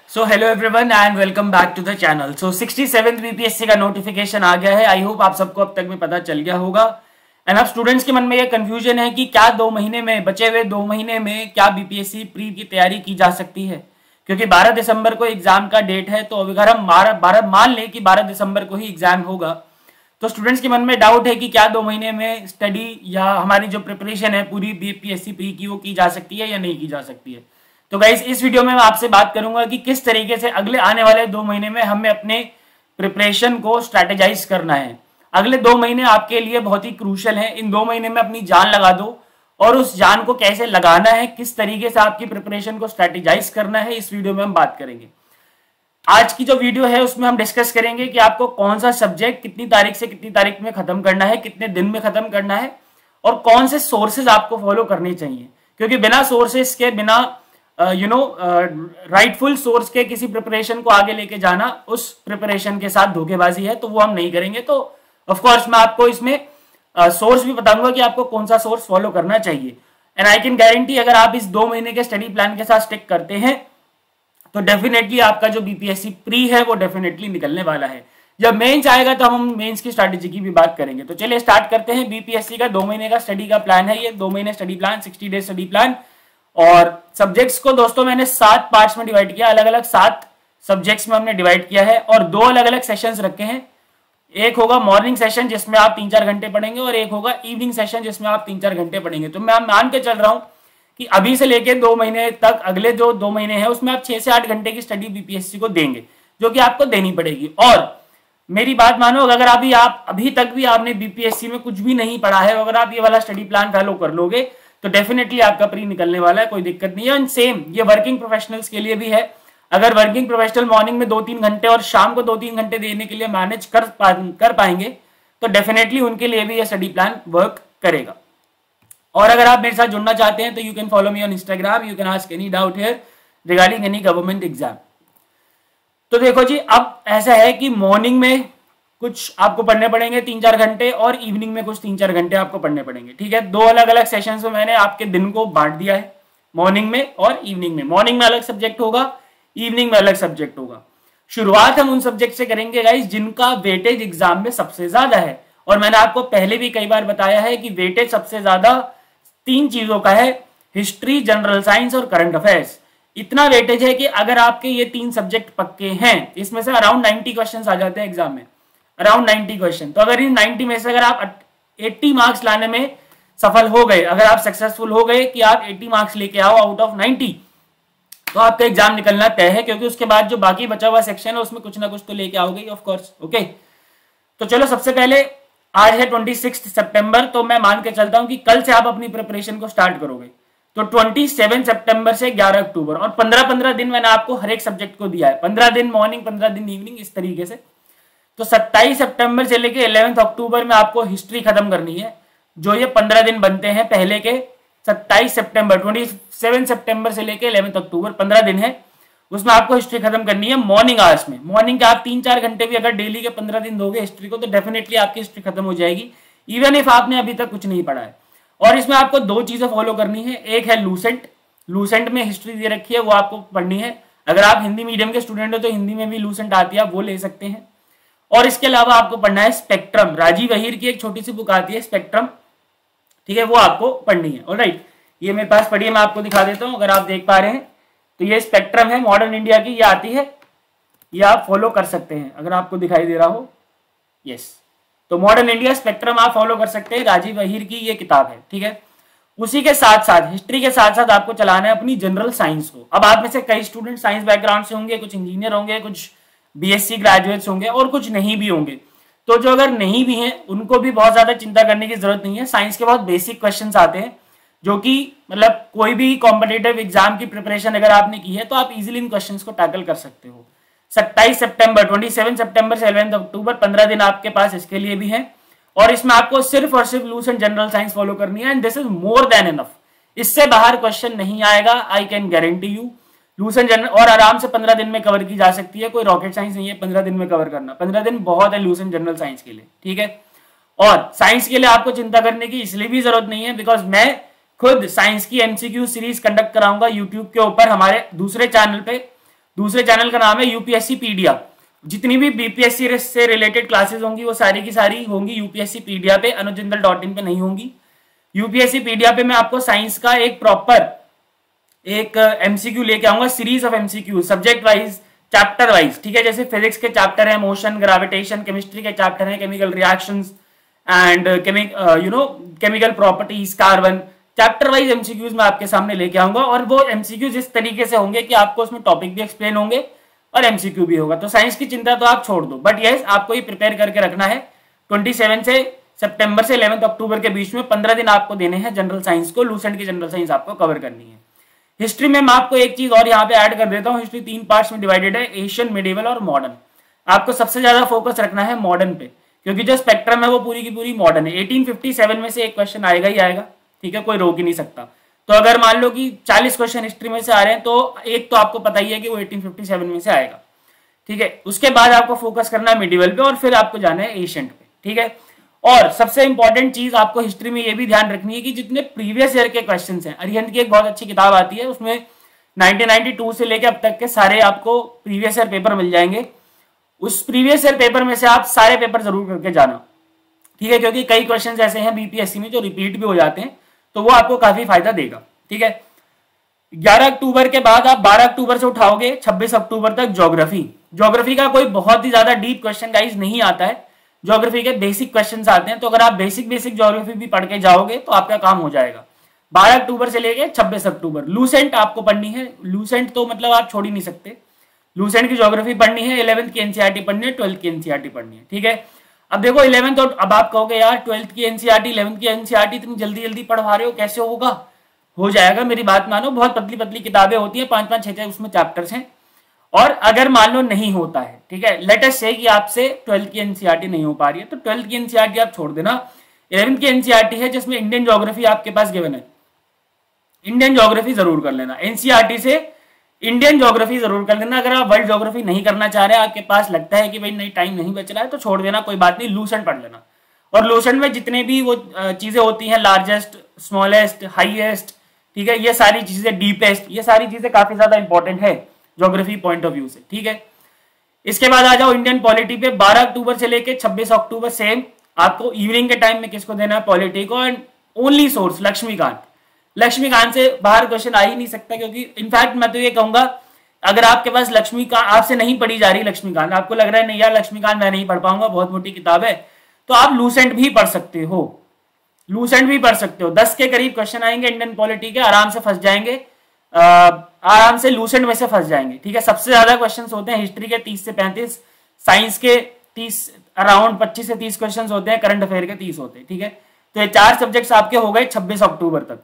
So hello everyone and welcome back to the channel. So 67th BPSC का notification आ गया है। I hope आप सबको अब तक में पता चल गया होगा। एंड अब स्टूडेंट्स के मन में ये कंफ्यूजन है कि क्या 2 महीने में बचे हुए 2 महीने में क्या बीपीएससी प्री की तैयारी की जा सकती है, क्योंकि 12 दिसंबर को एग्जाम का डेट है। तो अगर हम मान लें कि 12 दिसंबर को ही एग्जाम होगा तो स्टूडेंट्स के मन में डाउट है कि क्या 2 महीने में स्टडी या हमारी जो प्रिपरेशन है पूरी बीपीएससी प्री की वो की जा सकती है या नहीं की जा सकती है। तो गाइस इस वीडियो में मैं आपसे बात करूंगा कि किस तरीके से अगले आने वाले 2 महीने में हमें अपने प्रिपरेशन को स्ट्रैटेजाइज करना है। अगले 2 महीने आपके लिए बहुत ही क्रूशियल है। इन 2 महीने में अपनी जान लगा दो, और उस जान को कैसे लगाना है, किस तरीके से आपकी प्रिपरेशन को स्ट्रैटेजाइज करना है, इस वीडियो में हम बात करेंगे। आज की जो वीडियो है उसमें हम डिस्कस करेंगे कि आपको कौन सा सब्जेक्ट कितनी तारीख से कितनी तारीख में खत्म करना है, कितने दिन में खत्म करना है, और कौन से सोर्सेज आपको फॉलो करने चाहिए। क्योंकि बिना सोर्सेज के, बिना राइटफुल सोर्स के किसी प्रिपरेशन को आगे लेके जाना उस प्रिपरेशन के साथ धोखेबाजी है, तो वो हम नहीं करेंगे। तो ऑफ कोर्स मैं आपको इसमें सोर्स भी बताऊंगा कि आपको कौन सा सोर्स फॉलो करना चाहिए। एंड आई कैन गारंटी अगर आप इस 2 महीने के स्टडी प्लान के साथ स्टिक करते हैं तो डेफिनेटली आपका जो बीपीएससी प्री है वो डेफिनेटली निकलने वाला है। जब मेंस आएगा तो हम मेंस की स्ट्रैटेजी की भी बात करेंगे। तो चलिए स्टार्ट करते हैं। बीपीएससी का 2 महीने का स्टडी का प्लान है ये, 2 महीने study plan, 60 days study plan. और सब्जेक्ट्स को दोस्तों मैंने 7 पार्ट्स में डिवाइड किया, अलग अलग 7 सब्जेक्ट्स में हमने डिवाइड किया है, और 2 अलग अलग सेशंस रखे हैं। एक होगा मॉर्निंग सेशन जिसमें आप 3-4 घंटे पढ़ेंगे, और एक होगा इवनिंग सेशन जिसमें आप 3-4 घंटे पढ़ेंगे। तो मैं मान के चल रहा हूं कि अभी से लेके 2 महीने तक, अगले जो 2 महीने हैं उसमें आप 6 से 8 घंटे की स्टडी बीपीएससी को देंगे, जो कि आपको देनी पड़ेगी। और मेरी बात मानो, अगर आप अभी तक भी आपने बीपीएससी में कुछ भी नहीं पढ़ा है, अगर आप ये वाला स्टडी प्लान फॉलो कर लोगे तो डेफिनेटली आपका प्री निकलने वाला है, कोई दिक्कत नहीं है। एंड सेम ये वर्किंग प्रोफेशनल्स के लिए भी है। अगर वर्किंग प्रोफेशनल मॉर्निंग में 2-3 घंटे और शाम को 2-3 घंटे देने के लिए मैनेज कर पाएंगे तो डेफिनेटली उनके लिए भी ये स्टडी प्लान वर्क करेगा। और अगर आप मेरे साथ जुड़ना चाहते हैं तो you can follow me on Instagram, you can ask any doubt here regarding any government exam. तो देखो जी, अब ऐसा है कि मॉर्निंग में कुछ आपको पढ़ने पड़ेंगे 3-4 घंटे, और इवनिंग में कुछ 3-4 घंटे आपको पढ़ने पड़ेंगे। ठीक है, 2 अलग अलग सेशंस में मैंने आपके दिन को बांट दिया है, मॉर्निंग में और इवनिंग में। मॉर्निंग में अलग सब्जेक्ट होगा, इवनिंग में अलग सब्जेक्ट होगा। शुरुआत हम उन सब्जेक्ट से करेंगे गाइस जिनका वेटेज एग्जाम में सबसे ज्यादा है। और मैंने आपको पहले भी कई बार बताया है कि वेटेज सबसे ज्यादा 3 चीजों का है, हिस्ट्री, जनरल साइंस और करंट अफेयर्स। इतना वेटेज है कि अगर आपके ये 3 सब्जेक्ट पक्के हैं, इसमें से अराउंड 90 क्वेश्चन आ जाते हैं एग्जाम में, अराउंड 90 क्वेश्चन। तो अगर इन 90 में से अगर आप 80 मार्क्स लाने में सफल हो गए, अगर आप सक्सेसफुल हो गए कि आप 80 मार्क्स लेके आओ आउट ऑफ 90, तो आपका एग्जाम निकलना तय है। क्योंकि उसके बाद जो बाकी बचा हुआ सेक्शन है उसमें कुछ ना कुछ तो लेके आओगे ऑफ कोर्स। ओके, तो चलो सबसे पहले आज है 26 सितंबर, तो मैं मान के चलता हूं कि कल से आप अपनी प्रिपरेशन को स्टार्ट करोगे। तो 27 सितंबर से 11 अक्टूबर, और 15-15 दिन मैंने आपको हर एक सब्जेक्ट को दिया है, 15 दिन मॉर्निंग, 15 दिन इवनिंग, इस तरीके से। तो 27 सितंबर से लेके 11 अक्टूबर में आपको हिस्ट्री खत्म करनी है। जो ये 15 दिन बनते हैं पहले के, 27 सितंबर से लेके 11 अक्टूबर 15 दिन है, उसमें आपको हिस्ट्री खत्म करनी है मॉर्निंग आवर्स में। मॉर्निंग के आप 3-4 घंटे भी अगर डेली के 15 दिन दोगे हिस्ट्री को, तो डेफिनेटली आपकी हिस्ट्री खत्म हो जाएगी, इवन इफ आपने अभी तक कुछ नहीं पढ़ा है। और इसमें आपको 2 चीजें फॉलो करनी है। एक है लूसेंट में हिस्ट्री दे रखी है, वो आपको पढ़नी है। अगर आप हिंदी मीडियम के स्टूडेंट हो तो हिंदी में भी लूसेंट आती है, आप वो ले सकते हैं। और इसके अलावा आपको पढ़ना है स्पेक्ट्रम, राजीव अहीर की एक छोटी सी बुक आती है स्पेक्ट्रम, ठीक है, वो आपको पढ़नी है। ऑलराइट, ये मेरे पास पढ़ी है, मैं आपको दिखा देता हूं अगर आप देख पा रहे हैं। तो ये स्पेक्ट्रम है, मॉडर्न इंडिया की, ये आती है, ये आप फॉलो कर सकते हैं अगर आपको दिखाई दे रहा हो। यस, तो मॉडर्न इंडिया स्पेक्ट्रम आप फॉलो कर सकते हैं, राजीव अहीर की ये किताब है। ठीक है, उसी के साथ साथ, हिस्ट्री के साथ साथ आपको चलाना है अपनी जनरल साइंस को। अब आप में से कई स्टूडेंट साइंस बैकग्राउंड से होंगे, कुछ इंजीनियर होंगे, कुछ बीएससी ग्रेजुएट्स होंगे, और कुछ नहीं भी होंगे। तो जो अगर नहीं भी हैं उनको भी बहुत ज्यादा चिंता करने की जरूरत नहीं है। साइंस के बहुत बेसिक क्वेश्चंस आते हैं, जो कि मतलब कोई भी कॉम्पिटिटिव एग्जाम की प्रिपरेशन अगर आपने की है तो आप इजीली इन क्वेश्चंस को टैकल कर सकते हो। 27 सितंबर से 11 अक्टूबर 15 दिन आपके पास इसके लिए भी है। और इसमें आपको सिर्फ और सिर्फ लूसेंट जनरल साइंस फॉलो करनी है, and this is more than enough. इससे बाहर क्वेश्चन नहीं आएगा, I can guarantee you. Lucent general और आराम से 15 दिन में कवर की जा सकती है, कोई रॉकेट साइंस नहीं है 15 दिन में कवर करना। 15 दिन बहुत है लूसेंट जनरल साइंस के लिए। ठीक है, और साइंस के लिए आपको चिंता करने की इसलिए भी जरूरत नहीं है बिकॉज मैं खुद साइंस की एमसीक्यू सीरीज कंडक्ट कराऊंगा यूट्यूब के ऊपर, हमारे दूसरे चैनल पे। दूसरे चैनल का नाम है यूपीएससी पीडिया। जितनी भी बीपीएससी से रिलेटेड क्लासेस होंगी वो सारी की सारी होंगी यूपीएससी पीडिया पे, अनुजिंदल.in पे नहीं होंगी। यूपीएससी पीडिया पे मैं आपको साइंस का एक प्रॉपर एक एमसीक्यू लेके आऊंगा, series of MCQ subject wise, chapter wise, ठीक है। जैसे फिजिक्स के चैप्टर है मोशन, ग्रेविटेशन, केमिस्ट्री के चैप्टर है chemical reactions and chemical properties, carbon, chapter wise MCQs मैं आपके सामने लेके आऊंगा। और वो एमसीक्यूज इस तरीके से होंगे कि आपको उसमें टॉपिक भी एक्सप्लेन होंगे और एमसीक्यू भी होगा। तो साइंस की चिंता तो आप छोड़ दो, बट यस आपको ये प्रिपेयर करके रखना है। 27 से सितंबर से 11 अक्टूबर के बीच में 15 दिन आपको देने हैं जनरल साइंस को, लूसेंट की जनरल साइंस आपको कवर करनी है। हिस्ट्री में मैं आपको एक चीज और यहाँ पे ऐड कर देता हूँ, हिस्ट्री 3 पार्ट्स में डिवाइडेड है, एशियन, मिडिवल और मॉडर्न। आपको सबसे ज्यादा फोकस रखना है मॉडर्न पे, क्योंकि जो स्पेक्ट्रम है वो पूरी की पूरी मॉडर्न है। 1857 में से एक क्वेश्चन आएगा ही आएगा, ठीक है, कोई रोक ही नहीं सकता। तो अगर मान लो कि 40 क्वेश्चन हिस्ट्री में से आ रहे हैं तो एक तो आपको पता ही है कि वो 1857 में से आएगा, ठीक है। उसके बाद आपको फोकस करना है मिडिवल पे और फिर आपको जाना है एशियंट पे, ठीक है। और सबसे इंपॉर्टेंट चीज आपको हिस्ट्री में ये भी ध्यान रखनी है कि जितने प्रीवियस ईयर के क्वेश्चंस हैं, अरिहंत की एक बहुत अच्छी किताब आती है, उसमें 1992 से लेकर अब तक के सारे आपको प्रीवियस ईयर पेपर मिल जाएंगे। उस प्रीवियस ईयर पेपर में से आप सारे पेपर जरूर करके जाना, ठीक है, क्योंकि कई क्वेश्चंस ऐसे हैं बीपीएससी में जो रिपीट भी हो जाते हैं, तो वो आपको काफी फायदा देगा, ठीक है। 11 अक्टूबर के बाद आप 12 अक्टूबर से उठाओगे 26 अक्टूबर तक ज्योग्राफी का कोई बहुत ही ज्यादा डीप क्वेश्चन गाइस नहीं आता है, ज्योग्राफी के बेसिक क्वेश्चंस आते हैं। तो अगर आप बेसिक ज्योग्राफी भी पढ़ के जाओगे तो आपका काम हो जाएगा। 12 अक्टूबर से लेके 26 अक्टूबर लूसेंट आपको पढ़नी है। लूसेंट तो मतलब आप छोड़ ही नहीं सकते, लूसेंट की ज्योग्राफी पढ़नी है, 11th की एनसीईआरटी पढ़नी है, 12th की एनसीईआरटी पढ़नी है, ठीक है। अब देखो 11th, और अब आप कहोगे यार 12th की एनसीईआरटी 11th की एनसीईआरटी इतनी जल्दी जल्दी पढ़वा रहे हो, कैसे होगा? हो जाएगा, मेरी बात मानो, बहुत पतली पतली किताबें होती है, 5-5, 6-6 उसमें चैप्टर्स हैं। और अगर मान लो नहीं होता है, ठीक है, लेट अस से कि आपसे 12th की एनसीईआरटी नहीं हो पा रही है, तो 12th की एनसीईआरटी आप छोड़ देना। 11th की एनसीईआरटी है जिसमें इंडियन ज्योग्राफी आपके पास गिवन है, इंडियन ज्योग्राफी जरूर कर लेना। एनसीईआरटी से इंडियन ज्योग्राफी जरूर कर लेना। अगर आप वर्ल्ड ज्योग्राफी नहीं करना चाह रहे, आपके पास लगता है कि भाई नहीं टाइम नहीं बच रहा है, तो छोड़ देना, कोई बात नहीं, लूसेंट पढ़ लेना। और लूसेंट में जितने भी वो चीजें होती हैं, लार्जेस्ट, स्मॉलेस्ट, हाईएस्ट, ठीक है, ये सारी चीजें, डीपेस्ट, ये सारी चीजें काफी ज्यादा इंपॉर्टेंट है ज्योग्राफी पॉइंट ऑफ व्यू से, ठीक है। इसके बाद आ जाओ इंडियन पॉलिटी पे। 12 अक्टूबर से लेके 26 अक्टूबर सेम आपको इवनिंग के टाइम में किसको देना है? पॉलिटी को। And only source Laxmikant. Laxmikant से बाहर क्वेश्चन आ ही नहीं सकता, क्योंकि इनफैक्ट मैं तो ये कहूंगा, अगर आपके पास लक्ष्मीकांत आपसे नहीं पढ़ी जा रही, लक्ष्मीकांत आपको लग रहा है नहीं यार लक्ष्मीकांत मैं नहीं पढ़ पाऊंगा, बहुत मोटी किताब है, तो आप लूसेंट भी पढ़ सकते हो, लूसेंट भी पढ़ सकते हो। 10 के करीब क्वेश्चन आएंगे इंडियन पॉलिटी के, आराम से फंस जाएंगे, आराम से लूसेंट में से फंस जाएंगे, ठीक है। सबसे ज्यादा क्वेश्चंस होते हैं हिस्ट्री के 30 से 35, साइंस के 30, अराउंड 25 से 30 क्वेश्चंस होते हैं, करंट अफेयर के 30 होते हैं, ठीक है। तो ये 4 सब्जेक्ट्स आपके हो गए 26 अक्टूबर तक।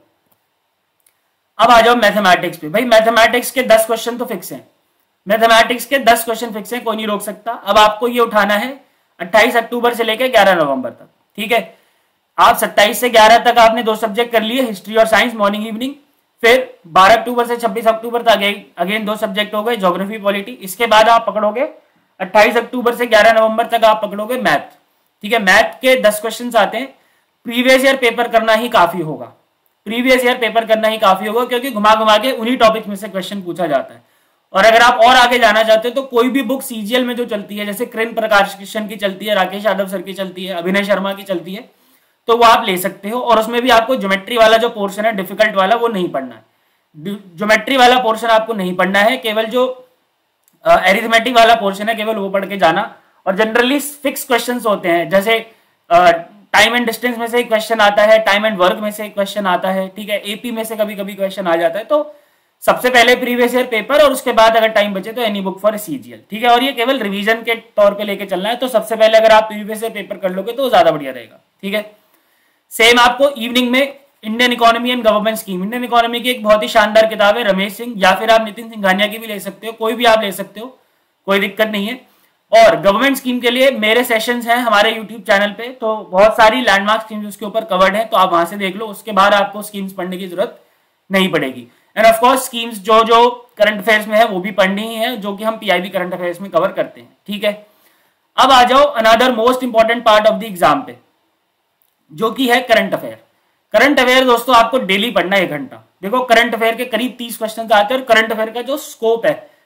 अब आ जाओ मैथमेटिक्स पे। भाई मैथमेटिक्स के 10 क्वेश्चन तो फिक्स हैं, मैथमेटिक्स के 10 क्वेश्चन फिक्स हैं, कोई नहीं रोक सकता। अब आपको ये उठाना है 28 अक्टूबर से लेकर 11 नवंबर तक, ठीक है। आप 27 से 11 तक आपने 2 सब्जेक्ट कर लिए, हिस्ट्री और साइंस, मॉर्निंग इवनिंग। फिर 12 अक्टूबर से 26 अक्टूबर तक अगेन 2 सब्जेक्ट हो गए, ज्योग्राफी, पॉलिटी। इसके बाद आप पकड़ोगे 28 अक्टूबर से 11 नवंबर तक आप पकड़ोगे मैथ, ठीक है। मैथ के 10 क्वेश्चन आते हैं। प्रीवियस ईयर पेपर करना ही काफी होगा, प्रीवियस ईयर पेपर करना ही काफी होगा, क्योंकि घुमा घुमा के उन्हीं टॉपिक में से क्वेश्चन पूछा जाता है। और अगर आप और आगे जाना चाहते हो तो कोई भी बुक सीजीएल में जो चलती है, जैसे कृष्ण प्रकाश कृष्ण की चलती है, राकेश यादव सर की चलती है, अभिनय शर्मा की चलती है, तो वो आप ले सकते हो। और उसमें भी आपको ज्योमेट्री वाला जो पोर्शन है, डिफिकल्ट वाला, वो नहीं पढ़ना है। ज्योमेट्री वाला पोर्शन आपको नहीं पढ़ना है, केवल जो एरिथमेटिक वाला पोर्शन है केवल वो पढ़ के जाना। और जनरली फिक्स क्वेश्चंस होते हैं, जैसे टाइम एंड डिस्टेंस में से एक क्वेश्चन आता है, टाइम एंड वर्क में से एक क्वेश्चन आता है, ठीक है, एपी में से कभी कभी क्वेश्चन आ जाता है। तो सबसे पहले प्रीवियस ईयर पेपर, और उसके बाद अगर टाइम बचे तो एनी बुक फॉर सीजीएल, ठीक है। और ये केवल रिवीजन के तौर पे लेके चलना है, तो सबसे पहले अगर आप प्रीवियस ईयर पेपर कर लोगे तो ज्यादा बढ़िया रहेगा, ठीक है। सेम आपको इवनिंग में Indian economy and government scheme, Indian economy की एक बहुत ही शानदार किताब है, रमेश सिंह, या फिर आप नितिन सिंघानिया की भी ले सकते हो, कोई भी आप ले सकते हो, कोई दिक्कत नहीं है। और गवर्नमेंट स्कीम के लिए मेरे सेशंस हैं हमारे यूट्यूब चैनल पे, तो बहुत सारी लैंडमार्क स्कीम्स उसके ऊपर कवर्ड है, तो आप वहां से देख लो, उसके बाद आपको स्कीम्स पढ़ने की जरूरत नहीं पड़ेगी। एंड ऑफ कोर्स स्कीम्स जो जो करंट अफेयर्स में है वो भी पढ़नी ही है, जो कि हम पीआईबी करंट अफेयर्स में कवर करते हैं, ठीक है। अब आ जाओ another most important part of the exam पे, जो कि है करंट अफेयर। करंट अफेयर दोस्तों आपको डेली पढ़ना है 1 घंटा। देखो करंट अफेयर के करीब 30 क्वेश्चन आते हैं, और करंट अफेयर का जो स्कोप है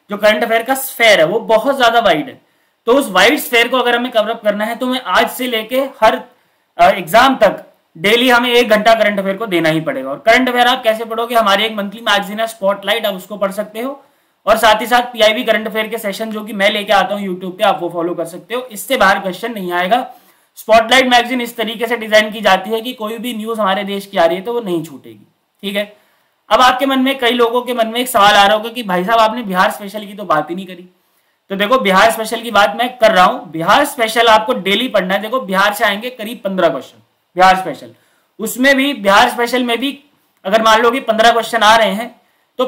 जो करंट अफेयर का स्फेयर है वो बहुत ज्यादा वाइड है। तो उस वाइड स्फेयर को अगर हमें कवर अप करना है तो हमें आज से लेके हर एग्जाम तक डेली हमें 1 घंटा करंट अफेयर को देना ही पड़ेगा। और करंट अफेयर आप कैसे पढ़ोगे, हमारी एक मंथली मैगजीन है स्पॉटलाइट, आप उसको पढ़ सकते हो, और साथ ही साथ पीआईबी करंट अफेयर के सेशन जो कि मैं लेके आता हूँ यूट्यूब पे, आप वो फॉलो कर सकते हो। इससे बाहर क्वेश्चन नहीं आएगा। स्पॉटलाइट मैगजीन इस तरीके से डिजाइन की जाती है कि कोई भी न्यूज हमारे देश की आ रही है तो वो नहीं छूटेगी, ठीक है। अब आपके मन में, कई लोगों के मन में एक सवाल आ रहा होगा कि भाई साहब आपने बिहार स्पेशल की तो बात ही नहीं करी। तो देखो बिहार स्पेशल की बात मैं कर रहा हूं। बिहार स्पेशल आपको डेली पढ़ना है। देखो बिहार से आएंगे करीब 15 क्वेश्चन बिहार स्पेशल, उसमें भी बिहार स्पेशल में भी अगर मान लो कि 15 क्वेश्चन आ रहे हैं तो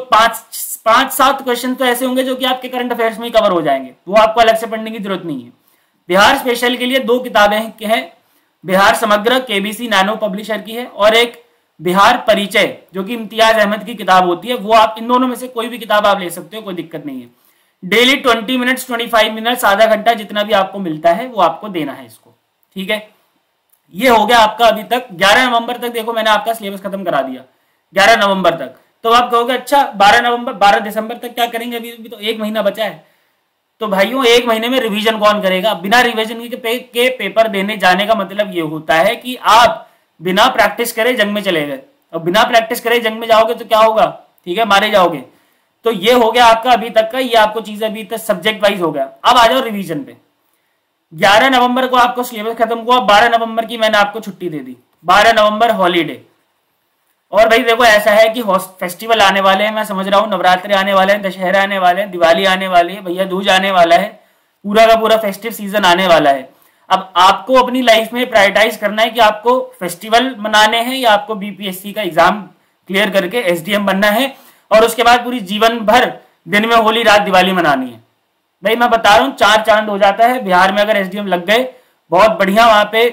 5-7 क्वेश्चन तो ऐसे होंगे जो कि आपके करंट अफेयर्स में ही कवर हो जाएंगे, वो आपको अलग से पढ़ने की जरूरत नहीं है। बिहार स्पेशल के लिए 2 किताबें हैं, बिहार समग्र केबीसी नैनो पब्लिशर की है, और एक बिहार परिचय जो कि इम्तियाज अहमद की किताब होती है। वो आप इन दोनों में से कोई भी किताब आप ले सकते हो, कोई दिक्कत नहीं है। डेली 20 मिनट्स 25 मिनट्स आधा घंटा जितना भी आपको मिलता है वो आपको देना है इसको, ठीक है। ये हो गया आपका अभी तक 11 नवंबर तक। देखो मैंने आपका सिलेबस खत्म करा दिया 11 नवंबर तक। तो आप कहोगे अच्छा 12 दिसंबर तक क्या करेंगे, अभी तो 1 महीना बचा है। तो भाइयों 1 महीने में रिवीजन कौन करेगा। बिना रिवीजन के पेपर देने जाने का मतलब ये होता है कि आप बिना प्रैक्टिस करे जंग में चले गए, और बिना प्रैक्टिस करे जंग में जाओगे तो क्या होगा, ठीक है, मारे जाओगे। तो ये हो गया आपका अभी तक का, ये आपको चीज अभी तक सब्जेक्ट वाइज हो गया। अब आ जाओ रिवीजन पे। 11 नवंबर को आपको सिलेबस खत्म हुआ, 12 नवंबर की मैंने आपको छुट्टी दे दी, 12 नवंबर हॉलीडे। और भाई देखो ऐसा है कि फेस्टिवल आने वाले हैं, मैं समझ रहा हूँ, नवरात्रि आने वाले हैं, दशहरा आने वाले हैं, दिवाली आने वाली है, भैया दूज आने वाला है, पूरा का पूरा फेस्टिव सीजन आने वाला है। अब आपको अपनी लाइफ में प्रायोरिटाइज करना है कि आपको फेस्टिवल मनाने हैं या आपको बीपीएससी का एग्जाम क्लियर करके एसडीएम बनना है, और उसके बाद पूरी जीवन भर दिन में होली रात दिवाली मनानी है। भाई मैं बता रहा हूँ 4 चांद हो जाता है। बिहार में अगर एसडीएम लग गए बहुत बढ़िया, वहां पे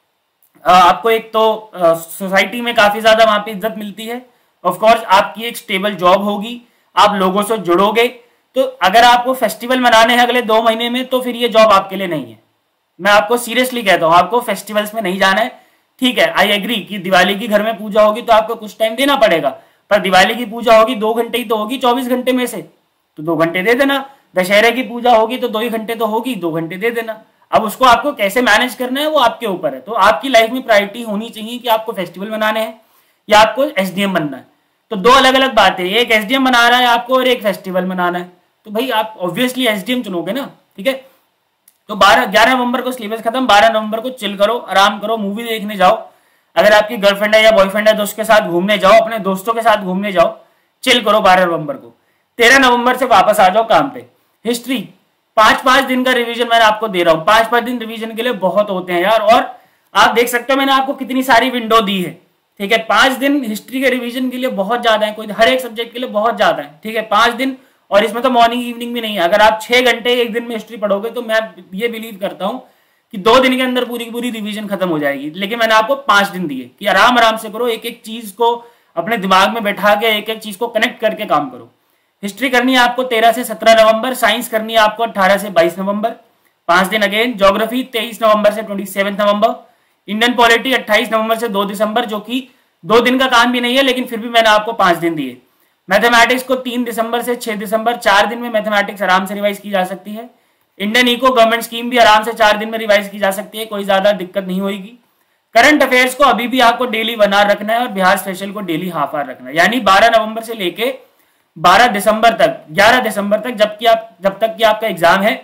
आपको एक तो सोसाइटी में काफी ज्यादा वहां पे इज्जत मिलती है, ऑफ कोर्स आपकी एक स्टेबल जॉब होगी, आप लोगों से जुड़ोगे। तो अगर आपको फेस्टिवल मनाने हैं अगले 2 महीने में तो फिर ये जॉब आपके लिए नहीं है। मैं आपको सीरियसली कहता हूँ, आपको फेस्टिवल्स में नहीं जाना है। ठीक है, आई एग्री कि दिवाली की घर में पूजा होगी तो आपको कुछ टाइम देना पड़ेगा, पर दिवाली की पूजा होगी 2 घंटे ही तो होगी 24 घंटे में से, तो 2 घंटे दे देना। दशहरे की पूजा होगी तो 2 ही घंटे तो होगी, 2 घंटे दे देना। अब उसको आपको कैसे मैनेज करना है वो आपके ऊपर है। तो आपकी लाइफ में प्रायोरिटी होनी चाहिए कि आपको फेस्टिवल मनाने हैं या आपको एसडीएम बनना है। तो 2 अलग अलग बातें, एक एसडीएम बना रहा है आपको और एक फेस्टिवल मनाना है, तो भाई आप ऑब्वियसली एसडीएम चुनोगे ना, ठीक है। तो 11 नवंबर को सिलेबस खत्म, 12 नवंबर को चिल करो, आराम करो, मूवी देखने जाओ। अगर आपकी गर्लफ्रेंड है या बॉयफ्रेंड है तो उसके साथ घूमने जाओ, अपने दोस्तों के साथ घूमने जाओ, चिल करो 12 नवंबर को। 13 नवंबर से वापस आ जाओ काम पे। हिस्ट्री 5-5 दिन का रिवीजन मैंने आपको दे रहा हूँ। 5-5 दिन रिवीजन के लिए बहुत होते हैं यार, और आप देख सकते हो मैंने आपको कितनी सारी विंडो दी है, ठीक है। 5 दिन हिस्ट्री के रिवीजन के लिए बहुत ज्यादा है, कोई हर एक सब्जेक्ट के लिए बहुत ज्यादा है, ठीक है। 5 दिन, और इसमें तो मॉर्निंग इवनिंग भी नहीं है। अगर आप 6 घंटे एक दिन में हिस्ट्री पढ़ोगे तो मैं ये बिलीव करता हूँ कि 2 दिन के अंदर पूरी की पूरी रिवीजन खत्म हो जाएगी। लेकिन मैंने आपको 5 दिन दिए कि आराम आराम से करो, एक एक चीज को अपने दिमाग में बैठा के एक एक चीज को कनेक्ट करके काम करो। हिस्ट्री करनी है आपको 13 से 17 नवंबर, साइंस करनी है आपको 18 से 22 नवंबर, 5 दिन अगेन। ज्योग्राफी 23 नवंबर से 27 नवंबर। इंडियन पॉलिटी 28 नवंबर से 2 दिसंबर, जो कि 2 दिन का काम भी नहीं है, लेकिन फिर भी मैंने आपको 5 दिन दिए। मैथमेटिक्स को 3 दिसंबर से 6 दिसंबर, 4 दिन में मैथमेटिक्स आराम से रिवाइज की जा सकती है। इंडियन इको गवर्नमेंट स्कीम भी आराम से 4 दिन में रिवाइज की जा सकती है, कोई ज्यादा दिक्कत नहीं होगी। करंट अफेयर्स को अभी भी आपको डेली 1 आवर रखना है और बिहार स्पेशल को डेली हाफ आवर रखना है, यानी 12 नवंबर से लेके 12 दिसंबर तक, 11 दिसंबर तक, जब तक कि आपका एग्जाम है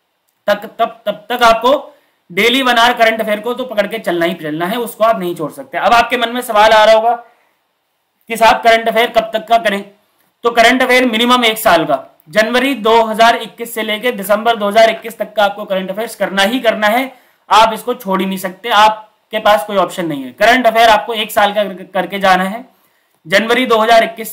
तब तक आपको डेली 1 आवर करंट अफेयर को तो पकड़ के चलना ही चलना है, उसको आप नहीं छोड़ सकते। अब आपके मन में सवाल आ रहा होगा कि साहब करंट अफेयर कब तक का करें। तो करंट अफेयर मिनिमम 1 साल का, जनवरी 2021 से लेकर दिसंबर 2021 तक का आपको करंट अफेयर्स करना ही करना है। आप इसको छोड़ ही नहीं सकते, आपके पास कोई ऑप्शन नहीं है। करंट अफेयर आपको 1 साल का करके जाना है, जनवरी 2021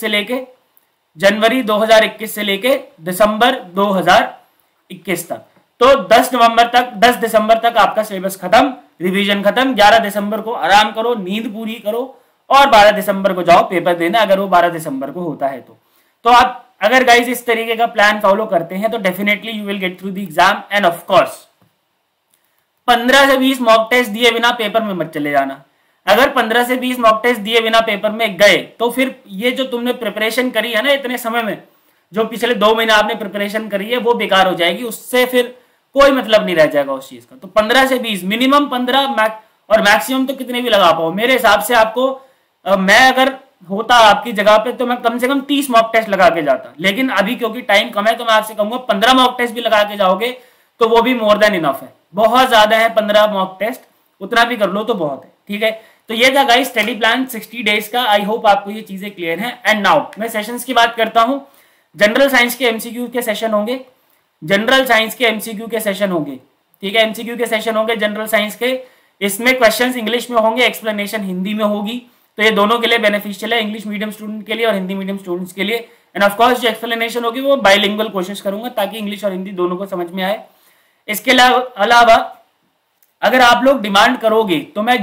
से लेके दिसंबर 2021 तक। तो 10 दिसंबर तक आपका सिलेबस खत्म, रिवीजन खत्म। 11 दिसंबर को आराम करो, नींद पूरी करो, और 12 दिसंबर को जाओ पेपर देना, अगर वो 12 दिसंबर को होता है तो आप अगर गाइज इस तरीके का प्लान फॉलो करते हैं तो definitely you will get through the exam. And of course 15 से 20 मॉक टेस्ट दिए बिना पेपर में मत चले जाना। अगर 15 से 20 मॉक टेस्ट दिए बिना पेपर में गए तो फिर ये जो तुमने प्रिपरेशन करी है ना इतने समय में, जो पिछले 2 महीने आपने प्रिपरेशन करी है वो बेकार हो जाएगी, उससे फिर कोई मतलब नहीं रह जाएगा उस चीज का। तो 15 से 20, मिनिमम 15 और मैक्सिमम तो कितने भी लगा पाओ। मेरे हिसाब से आपको मैं अगर होता आपकी जगह पे तो मैं कम से कम 30 मॉक टेस्ट लगा के जाता, लेकिन अभी क्योंकि टाइम कम है तो मैं आपसे कहूंगा 15 मॉक टेस्ट भी लगा के जाओगे तो वो भी मोर देन इनफ है। बहुत ज्यादा है 15 मॉक टेस्ट, उतना भी कर लो तो बहुत है। ठीक है, तो ये था गाइस स्टडी प्लान 60 डेज का। आई होप आपको ये चीजें क्लियर हैं। एंड नाउ मैं सेशंस की बात करता हूं। जनरल साइंस के एमसीक्यू के सेशन होंगे, जनरल साइंस के एमसीक्यू के सेशन होंगे। ठीक है, एमसीक्यू के सेशन होंगे जनरल साइंस के। इसमें क्वेश्चंस इंग्लिश में होंगे, एक्सप्लेनेशन हिंदी में होगी, तो ये दोनों के लिए बेनिफिशियल है, इंग्लिश मीडियम स्टूडेंट के लिए और हिंदी मीडियम स्टूडेंट्स के लिए। एंड ऑफ कोर्स जो एक्सप्लेनेशन होगी वो बाइलिंगुअल कोशिश करूंगा ताकि इंग्लिश और हिंदी दोनों को समझ में आए। इसके अलावा अगर आप लोग डिमांड करोगे तो मैं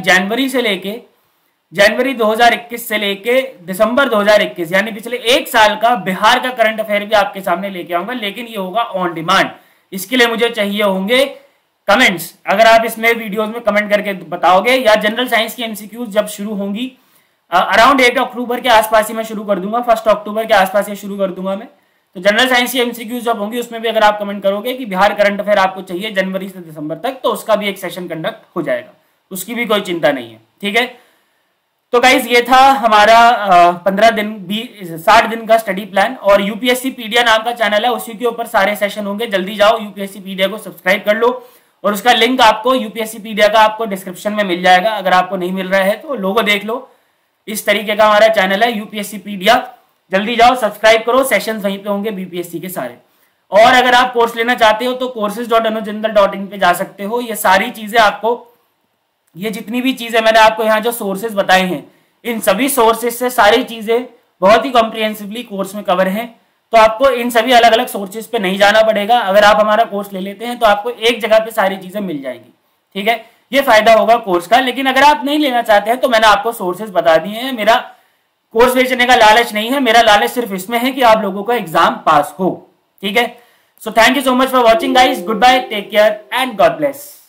जनवरी 2021 से लेके दिसंबर 2021 यानी पिछले 1 साल का बिहार का करंट अफेयर भी आपके सामने लेके आऊंगा, लेकिन ये होगा ऑन डिमांड। इसके लिए मुझे चाहिए होंगे कमेंट्स। अगर आप इसमें वीडियोस में कमेंट करके बताओगे, या जनरल साइंस की एमसीक्यूज जब शुरू होंगी अराउंड 8 अक्टूबर के आसपास ही मैं शुरू कर दूंगा, 1 अक्टूबर के आसपास ही शुरू कर दूंगा मैं। तो जनरल साइंस की एमसीक्यूज जब होंगी उसमें भी अगर आप कमेंट करोगे कि बिहार करंट अफेयर आपको चाहिए जनवरी से दिसंबर तक, तो उसका भी एक सेशन कंडक्ट हो जाएगा, उसकी भी कोई चिंता नहीं है। ठीक है, तो गाइज ये था हमारा 60 दिन का स्टडी प्लान। और यूपीएससी पीडिया नाम का चैनल है, उसी के ऊपर सारे सेशन होंगे। जल्दी जाओ यूपीएससी पीडिया को सब्सक्राइब कर लो, और उसका लिंक आपको यूपीएससी पीडिया का आपको डिस्क्रिप्शन में मिल जाएगा। अगर आपको नहीं मिल रहा है तो लोगो देख लो, इस तरीके का हमारा चैनल है यूपीएससी पीडिया। जल्दी जाओ सब्सक्राइब करो, सेशन वहीं पे होंगे बीपीएससी के सारे। और अगर आप कोर्स लेना चाहते हो तो courses.anujjindal.in पे जा सकते हो। ये सारी चीजें आपको, ये जितनी भी चीजें मैंने आपको यहाँ जो सोर्सेज बताए हैं, इन सभी सोर्सेज से सारी चीजें बहुत ही कॉम्प्रिहेंसिवली कोर्स में कवर हैं। तो आपको इन सभी अलग अलग सोर्सेज पे नहीं जाना पड़ेगा। अगर आप हमारा कोर्स ले लेते हैं तो आपको एक जगह पे सारी चीजें मिल जाएंगी। ठीक है, ये फायदा होगा कोर्स का। लेकिन अगर आप नहीं लेना चाहते हैं तो मैंने आपको सोर्सेज बता दिए हैं। मेरा कोर्स बेचने का लालच नहीं है, मेरा लालच सिर्फ इसमें है कि आप लोगों का एग्जाम पास हो। ठीक है, so thank you so much for watching guys, goodbye, take care and God bless.